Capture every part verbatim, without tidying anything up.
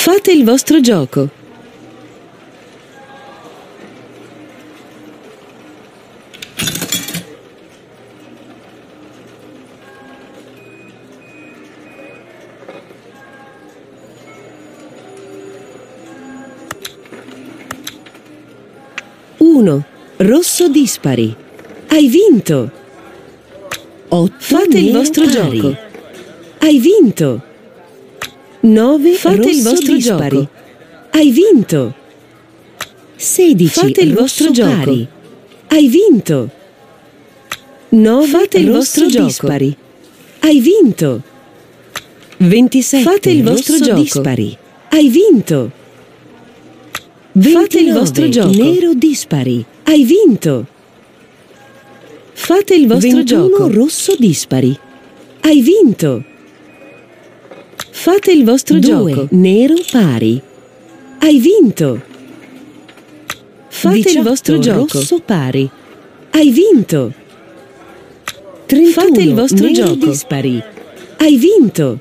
Fate il vostro gioco. uno. Rosso dispari. Hai vinto. otto. Fate il vostro pari. gioco. Hai vinto. nove. Fate il vostro dispari. gioco. Hai vinto. sedici. Fate il vostro rosso gioco. pari. Hai vinto. nove. Fate il rosso vostro gioco. dispari. Hai vinto. ventisette. Fate il vostro rosso gioco. dispari. Hai vinto. Fate il ventinove. vostro gioco. Nero dispari. Hai vinto. Fate il vostro ventuno. gioco. Rosso dispari. Hai vinto. Fate il vostro due. gioco. Nero pari. Hai vinto. Fate il diciotto. vostro gioco. Rosso pari. Hai vinto. trentuno. Fate il vostro nero gioco. dispari. Hai vinto.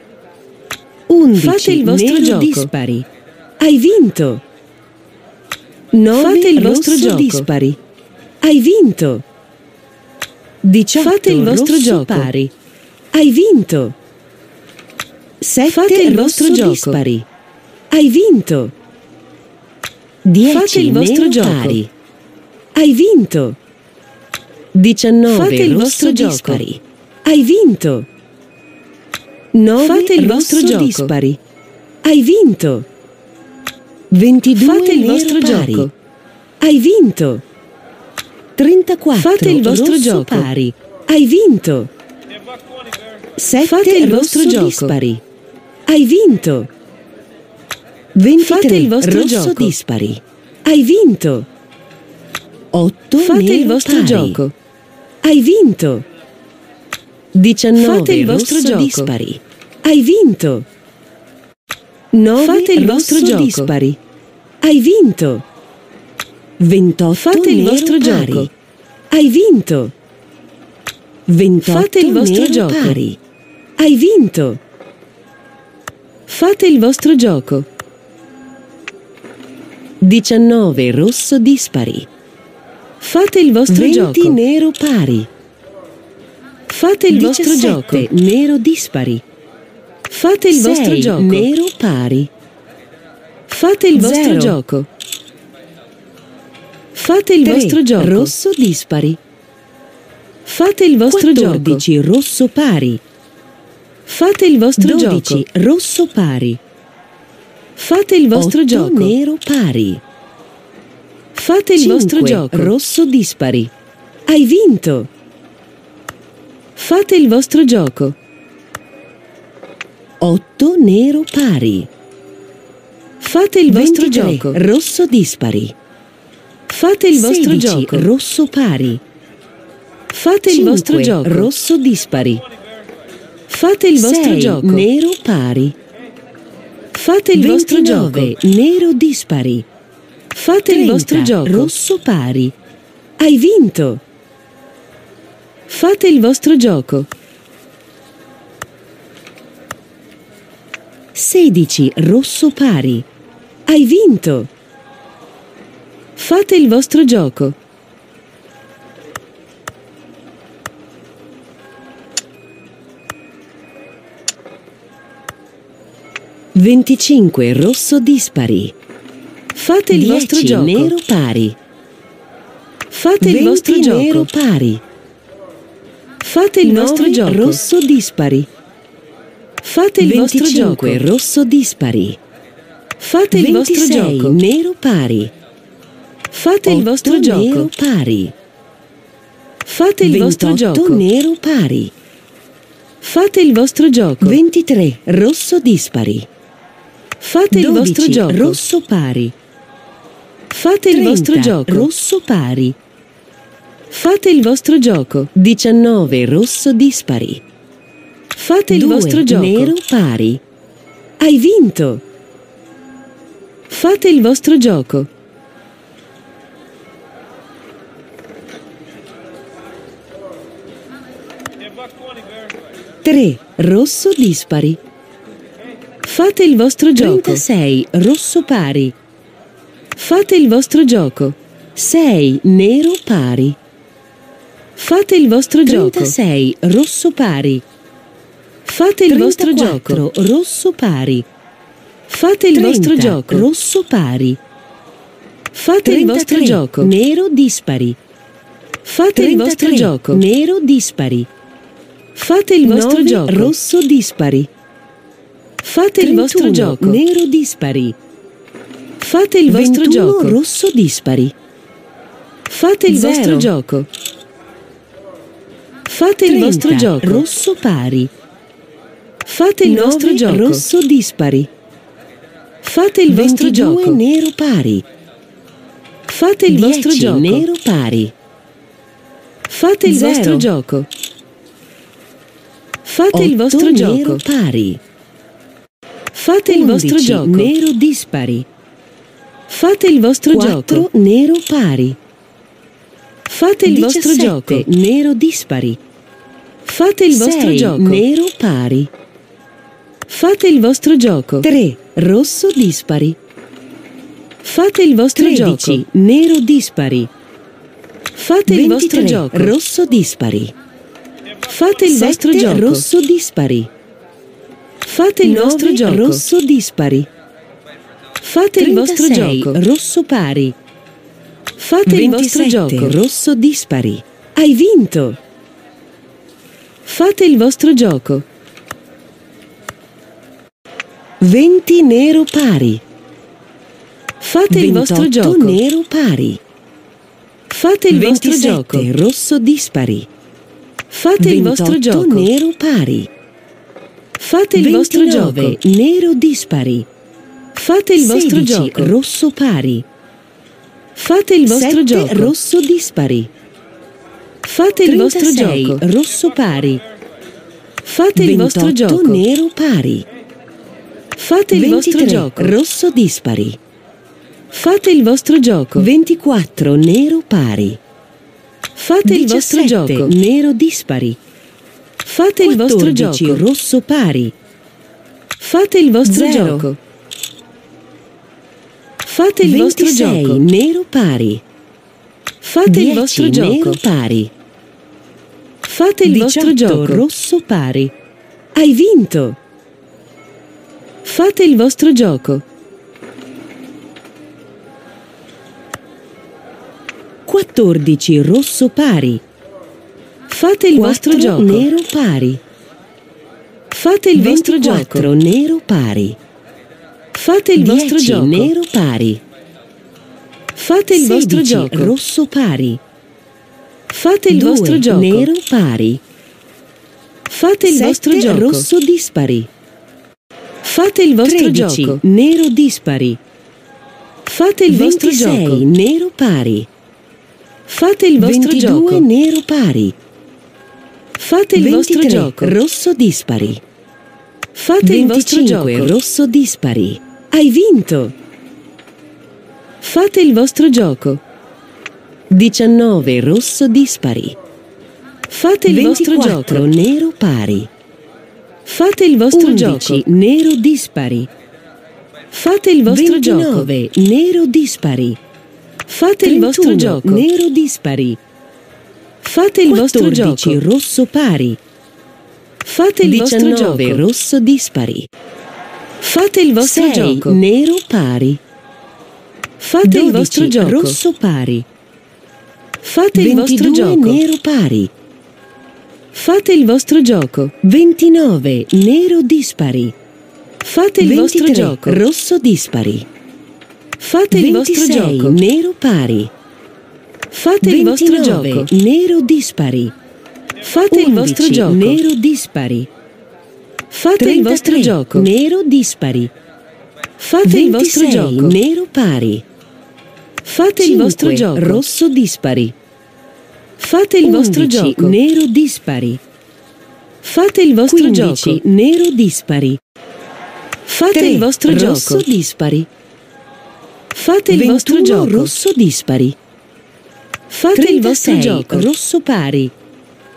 undici. Fate il vostro nero gioco. dispari. Hai vinto. nove. Fate il vostro rosso gioco. dispari. Hai vinto. diciotto. Fate il vostro rosso gioco. pari. Hai vinto. sette. Fate il vostro rosso gioco. dispari. Hai vinto. dieci. Fate il vostro nero gioco. pari. Hai vinto. diciannove. Fate il rosso vostro gioco. dispari. Hai vinto. nove. Fate il vostro rosso gioco. dispari. Hai vinto. ventidue. Fate il nero vostro pari. gioco. Hai vinto. trentaquattro. Fate il vostro rosso gioco. pari. Hai vinto. sette. Fate il rosso vostro gioco. dispari. Hai vinto. ventitré. Fate il vostro rosso gioco. dispari. Hai vinto. otto. Fate il nero vostro pari. gioco. Hai vinto. diciannove. Fate il vostro rosso gioco. dispari. Hai vinto. nove. Fate il vostro rosso gioco. dispari. Hai vinto. ventotto. Fate il nero vostro pari. gioco. Hai vinto. ventotto. Fate il vostro nero gioco. pari. Hai vinto. Fate il vostro gioco. diciannove. rosso dispari. Fate il vostro venti. gioco. nero pari. Fate il vostro diciassette. gioco. nero dispari. Fate il vostro sei. gioco. nero pari. Fate il vostro Zero. gioco. Fate il tre. vostro gioco. rosso dispari. Fate il vostro gioco. quattordici. rosso pari. Fate il vostro dodici. gioco. rosso pari. Fate il vostro otto. gioco. nero pari. Fate il cinque. vostro gioco. rosso dispari. Hai vinto. Fate il vostro gioco. otto. nero pari. Fate il vostro ventitré. gioco. rosso dispari. Fate il vostro sedici. gioco. rosso pari. Fate il vostro cinque. gioco. rosso dispari. Fate il vostro sei. gioco. nero pari. Fate il vostro ventinove. gioco. nero dispari. Fate il vostro trenta. gioco. rosso pari. Hai vinto. Fate il vostro gioco. sedici. rosso pari. Hai vinto. Fate il vostro gioco. venticinque. rosso dispari. Fate il vostro dieci. gioco. nero pari. Fate il vostro venti. gioco. nero pari. Fate il vostro nove. gioco. rosso dispari. Fate il vostro gioco. venticinque. rosso dispari. Fate il vostro ventisei. gioco. nero pari. Fate il vostro otto. gioco. nero pari. Fate il vostro ventotto. gioco. nero pari. Fate il vostro gioco. ventitré. rosso dispari. Fate il dodici. vostro gioco. rosso pari. Fate il vostro trenta. gioco. rosso pari. Fate il vostro gioco. diciannove. rosso dispari. Fate il due. vostro gioco. nero pari. Hai vinto. Fate il vostro gioco. tre. rosso dispari. Fate il vostro gioco. trentasei rosso pari. Fate il vostro gioco. sei nero pari. Fate il vostro gioco. trentasei rosso pari. Fate il vostro gioco. rosso pari. Fate il vostro trenta gioco. rosso pari. Fate il vostro trentatré gioco. nero dispari. Fate il vostro trentatré gioco. nero dispari. Fate il vostro nove gioco. rosso dispari. Fate il vostro trentuno gioco. nero dispari. Fate il vostro ventuno gioco. rosso dispari. Fate il Zero. vostro gioco. Fate il trenta vostro gioco. rosso pari. Fate il vostro nove gioco. rosso dispari. Fate il vostro ventidue gioco. nero pari. Fate il vostro dieci gioco. nero pari. Fate il Zero. vostro gioco. Fate il otto vostro nero gioco. pari. Fate il vostro undici gioco. nero dispari. Fate il vostro quattro gioco. nero pari. Fate il vostro diciassette gioco. nero dispari. Fate il vostro sei gioco. nero pari. Fate il vostro gioco. tre rosso dispari. Fate il vostro tredici gioco. nero dispari. Fate il vostro ventitré gioco. rosso dispari. Fate il vostro sette gioco. rosso dispari. Fate il vostro nove gioco. rosso dispari. Fate il vostro trentasei gioco. rosso pari. Fate il vostro ventisette gioco. rosso dispari. Hai vinto! Fate il vostro gioco. venti nero pari. Fate il vostro ventotto gioco. nero pari. Fate il vostro gioco. ventisette rosso dispari. Fate il vostro ventotto gioco. nero pari. Fate il vostro gioco. ventinove nero dispari. Fate il vostro sedici gioco. rosso pari. Fate il vostro sette gioco. rosso dispari. Fate il vostro trentasei gioco. rosso pari. Fate il vostro ventotto gioco. nero pari. Fate il vostro ventitré gioco. rosso dispari. Fate il vostro gioco. ventiquattro nero pari. Fate il vostro diciassette gioco. nero dispari. Fate il vostro quattordici gioco. rosso pari. Fate il vostro Zero. gioco. Fate il vostro ventisei gioco. nero pari. Fate il vostro dieci gioco. nero pari. Fate il vostro diciotto gioco. rosso pari. Hai vinto! Fate il vostro gioco. quattordici rosso pari. Fate il vostro quattro gioco. nero pari. Fate il vostro ventiquattro gioco. nero pari. Fate il vostro dieci gioco. nero pari. Fate il vostro sedici gioco. rosso pari. Fate il due vostro gioco. nero pari. Fate il vostro sette gioco. rosso dispari. Fate il vostro tredici gioco. nero dispari. Fate il vostro ventisei gioco. nero pari. Fate il vostro ventidue gioco. nero pari. Fate il vostro ventitré gioco. rosso dispari. Fate il vostro venticinque gioco. rosso dispari. Hai vinto! Fate il vostro gioco. diciannove rosso dispari. Fate il vostro ventiquattro gioco. nero pari. Fate il vostro undici gioco. nero dispari. Fate il vostro gioco. ventinove nero dispari. Fate il vostro trentuno gioco. nero dispari. Fate il vostro quattordici gioco. rosso pari. Fate il vostro diciannove gioco. rosso dispari. Fate il vostro sei gioco. nero pari. Fate il vostro dodici gioco. rosso pari. Fate il vostro ventidue gioco. nero pari. Fate il vostro gioco. ventinove nero dispari. Fate il vostro ventitré gioco. rosso dispari. Fate il vostro ventisei gioco. nero pari. Fate il vostro ventinove gioco. nero dispari. Fate il vostro undici gioco. nero dispari. Fate il vostro trentatré gioco. nero dispari. Fate il vostro ventisei gioco. nero pari. Fate il vostro cinque gioco. rosso dispari. Fate il vostro undici gioco. nero dispari. Fate il vostro quindici gioco. nero dispari. Fate tre il vostro rosso gioco. dispari. Fate il vostro ventuno gioco. rosso dispari. Fate il vostro trentasei gioco. rosso pari.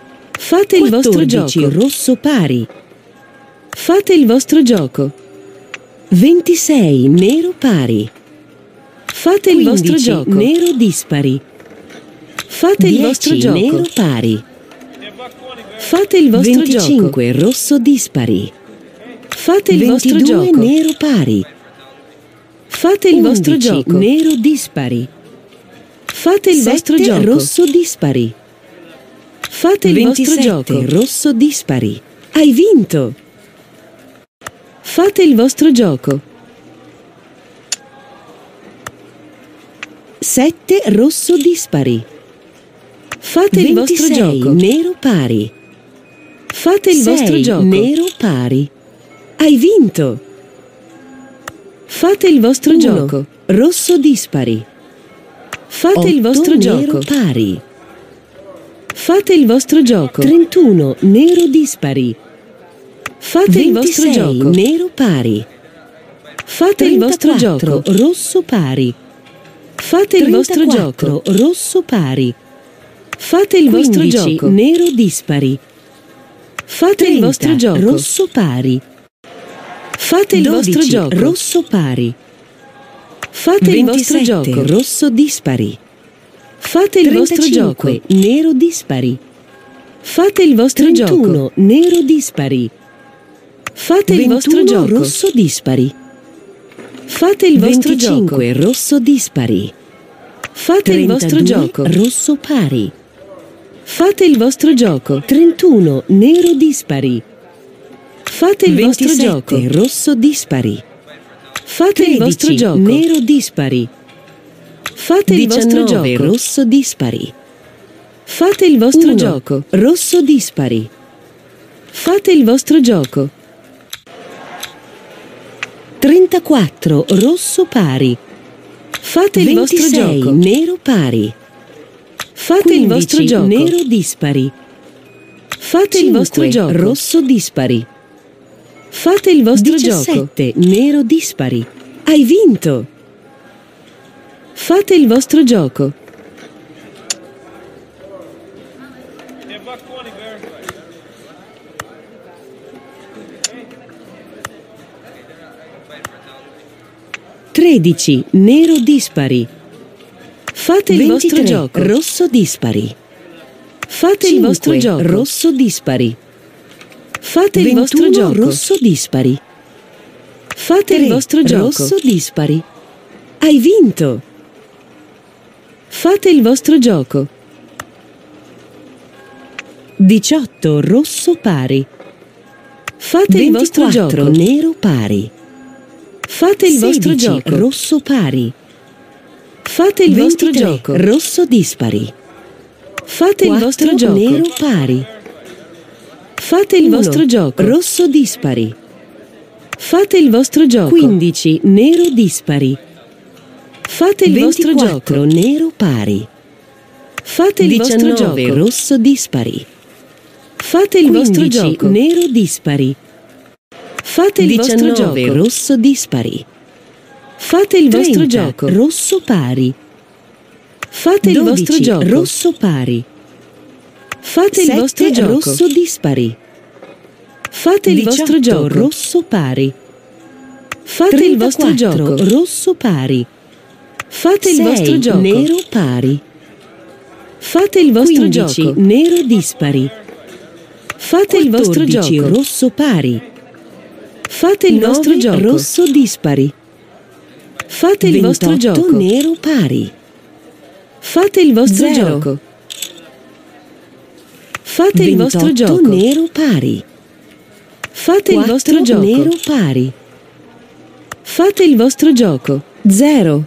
Fate il vostro quattordici gioco. rosso pari. Fate il vostro gioco. ventisei nero pari. Fate il vostro quindici gioco. nero dispari. Fate il vostro dieci gioco. nero pari. Fate il vostro venticinque rosso dispari. gioco. Fate il vostro ventidue gioco. nero pari. Fate il vostro undici gioco. nero dispari. Fate il vostro sette gioco. rosso dispari. Fate il vostro ventisette gioco. rosso dispari. Hai vinto. Fate il vostro gioco. sette rosso dispari. Fate il vostro ventisei gioco. nero pari. Fate il vostro sei gioco. nero pari. Hai vinto. Fate il vostro uno gioco. rosso dispari. Fate il otto vostro nero gioco. pari. Fate il vostro gioco. trentuno nero dispari. Fate il vostro ventisei gioco. nero pari. Fate il vostro trentaquattro gioco. rosso pari. Fate il vostro trentaquattro gioco. rosso pari. Fate il vostro quindici gioco. nero dispari. Fate il vostro trenta gioco. rosso pari. Fate il vostro dodici gioco. rosso pari. Fate il vostro ventisette gioco. rosso dispari. Fate il vostro gioco. trentacinque nero dispari. Fate il vostro gioco. trentuno nero dispari. Fate il vostro ventuno gioco. rosso dispari. Fate il vostro gioco. venticinque rosso dispari. Fate il vostro trentadue gioco. rosso pari. Fate il vostro gioco. trentuno nero dispari. Fate il vostro gioco. ventisette rosso dispari. Fate il vostro tredici gioco. nero dispari. Fate il vostro diciannove gioco. rosso dispari. Fate il vostro uno gioco. rosso dispari. Fate il vostro gioco. trentaquattro rosso pari. Fate il vostro ventisei gioco. nero pari. Fate il vostro quindici gioco. nero dispari. Fate il vostro cinque gioco. rosso dispari. Fate il vostro gioco. diciassette nero dispari. Hai vinto. Fate il vostro gioco. tredici nero dispari. Fate il vostro ventitré gioco. rosso dispari. Fate il vostro cinque gioco. rosso dispari. Fate il vostro ventuno gioco. rosso dispari. Fate il tre vostro gioco. rosso dispari. Hai vinto. Fate il vostro gioco. diciotto rosso pari. Fate il vostro ventiquattro gioco. nero pari. Fate il vostro sedici gioco. rosso pari. Fate il vostro ventitré gioco. rosso dispari. Fate il vostro quattro gioco. nero pari. Fate il uno vostro gioco. rosso dispari. Fate il vostro gioco. quindici nero dispari. Fate il vostro ventiquattro gioco. nero pari. Fate il vostro diciannove gioco. rosso dispari. Fate il vostro quindici gioco. nero dispari. Fate il vostro diciannove gioco. rosso dispari. Fate il vostro trenta gioco. rosso pari. Fate il vostro dodici gioco. rosso pari. Fate il sette vostro gioco. rosso dispari. Fate il vostro diciotto gioco. rosso pari. Fate il vostro trentaquattro gioco. rosso pari. Fate il sei vostro gioco. nero pari. Fate il vostro quindici gioco. nero dispari. Fate il vostro quattordici gioco. rosso pari. Fate il vostro nove gioco. rosso dispari. Fate il vostro ventotto gioco. nero pari. Fate il vostro Zero. gioco. Fate il vostro ventotto gioco. nero pari. Fate il vostro quattro gioco. nero pari. Fate il vostro gioco. Zero.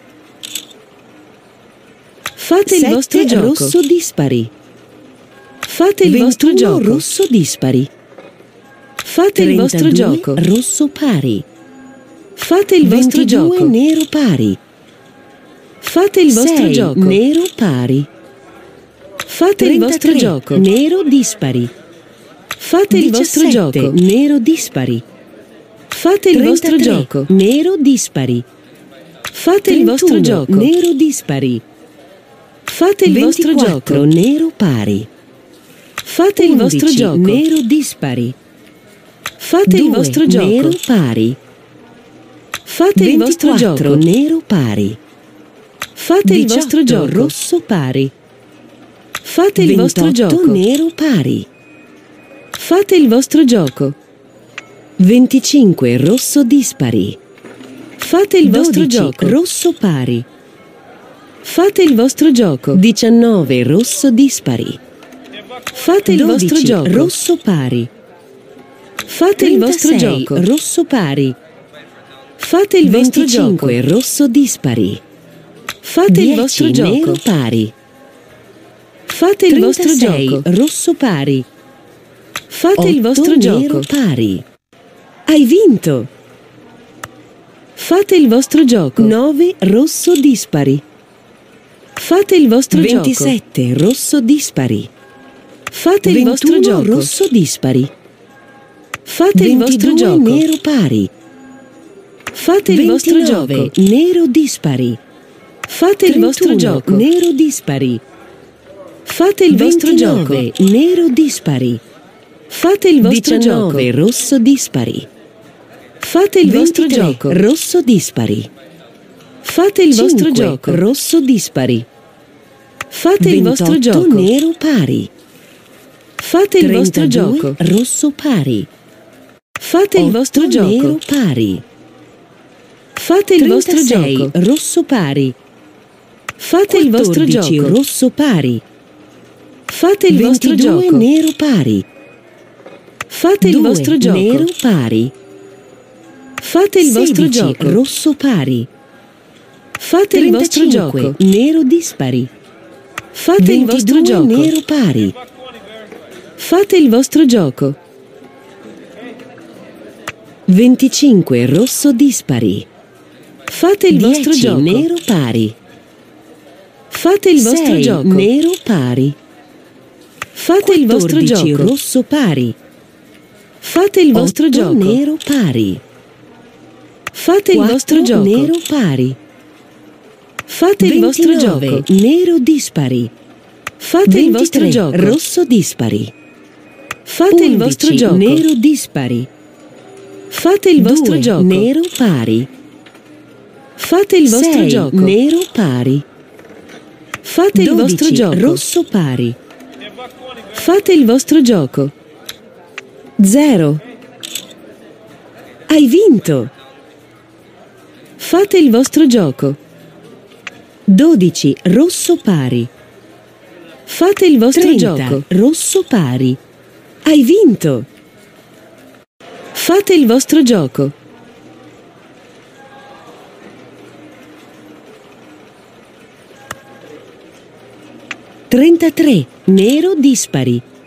Fate il vostro sette gioco. rosso dispari. Fate il vostro ventuno gioco. rosso dispari. Fate il vostro trentadue gioco. rosso pari. Fate il vostro ventidue gioco. nero pari. Fate il vostro sei gioco. nero pari. Fate il vostro trentatré gioco. nero dispari. Fate il vostro diciassette gioco. nero dispari. Fate il vostro trentatré gioco. nero dispari. Fate il vostro trentuno gioco. nero dispari. Fate il vostro ventiquattro gioco. nero pari. Fate il vostro undici gioco. nero dispari. Fate il due vostro gioco. nero pari. Fate il vostro gioco. Nero pari. Fate il vostro gioco. Rosso pari. Fate il vostro gioco. Nero pari. Fate il vostro gioco. venticinque rosso dispari. Fate il vostro gioco. Rosso pari. Fate il vostro gioco. diciannove rosso dispari. Fate il vostro gioco. Rosso pari. Fate il vostro gioco. Rosso pari. Fate il vostro gioco. venticinque rosso dispari. Fate il vostro gioco. Nero pari. Fate il vostro gioco. Rosso pari. Fate il vostro nero gioco. pari. Hai vinto. Fate il vostro gioco. nove rosso dispari. Fate il vostro gioco. ventisette rosso dispari. Fate il vostro gioco. Rosso dispari. Fate il vostro gioco. Nero pari. Fate il vostro gioco. Nero dispari. Fate il vostro gioco. Nero dispari. Fate il vostro gioco. Nero dispari. Fate il vostro gioco. Rosso dispari. Fate il vostro gioco. Rosso dispari. Fate il vostro gioco. Rosso dispari. Fate il vostro gioco. Nero pari. Fate il vostro gioco. Rosso pari. Fate il vostro gioco. Nero pari. Fate il vostro gioco. Rosso pari. Fate il vostro gioco. Rosso pari. Fate il vostro gioco. Nero pari. Fate il vostro gioco. Nero pari. Fate il vostro gioco. Rosso pari. Fate il vostro gioco. Nero dispari. Fate il vostro gioco. Nero pari. Fate il vostro gioco. venticinque rosso dispari. Fate il vostro gioco. Nero pari. Fate il vostro gioco. Nero pari. Fate il vostro gioco. Rosso pari. Fate il vostro gioco. Nero pari. Fate il vostro gioco. Nero pari. Fate il vostro gioco. Nero dispari. Fate il vostro gioco. Rosso dispari. Fate il vostro gioco. Nero dispari. Fate il vostro gioco. Nero pari. Fate il vostro gioco. Nero pari. Fate il vostro gioco. Rosso pari. Fate il vostro gioco. Zero. Hai vinto. Fate il vostro gioco. dodici rosso pari. Fate il vostro gioco. Rosso pari. Hai vinto. Fate il vostro gioco. trentatré nero dispari.